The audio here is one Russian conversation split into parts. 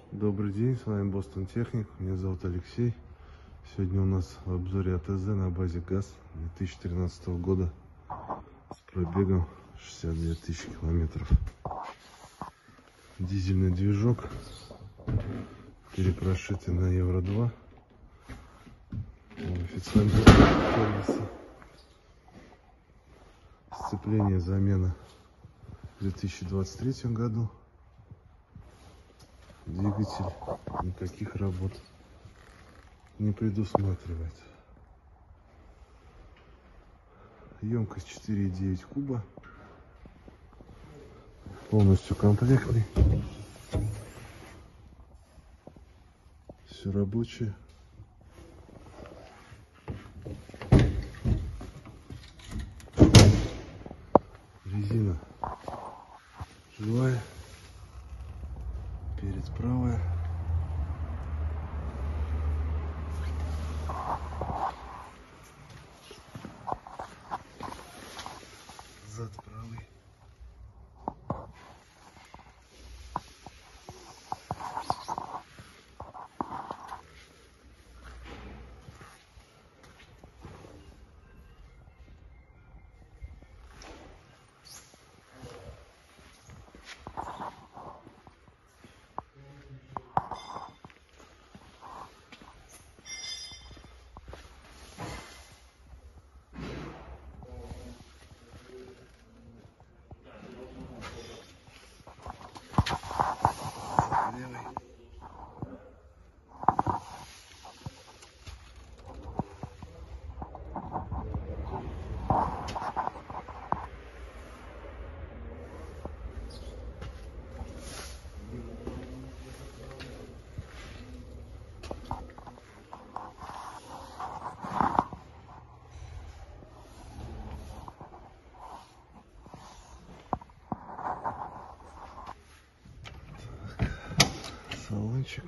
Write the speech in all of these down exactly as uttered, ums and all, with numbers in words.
Добрый день, с вами Бостон Техник, меня зовут Алексей. Сегодня у нас в обзоре АТЗ на базе ГАЗ две тысячи тринадцатого года с пробегом шестьдесят две тысячи километров. Дизельный движок, перепрошитый на Евро два. Официальный сервис. Сцепление замена в две тысячи двадцать третьем году. Двигатель никаких работ не предусматривает. Емкость четыре и девять куба. Полностью комплектный. Все рабочее. Резина живая. Перед правая. Зад правый. Салончик.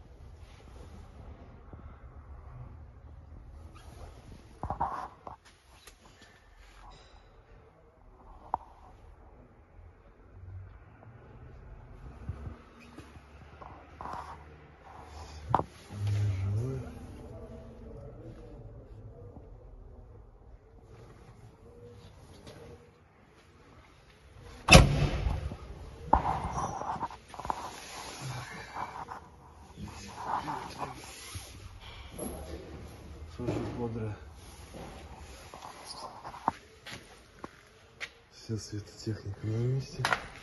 Тоже бодро. Вся светотехника на месте.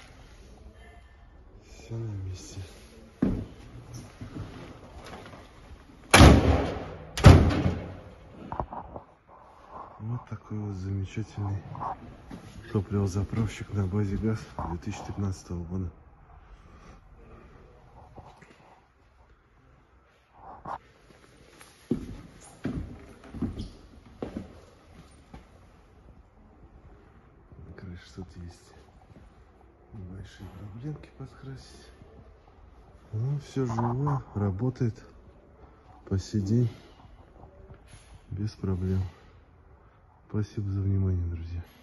Все на месте. Вот такой вот замечательный топливозаправщик на базе ГАЗ две тысячи тринадцатого года. Что-то есть небольшие проблемки подкрасить. Ну, все живое, работает по сей день без проблем. Спасибо за внимание, друзья.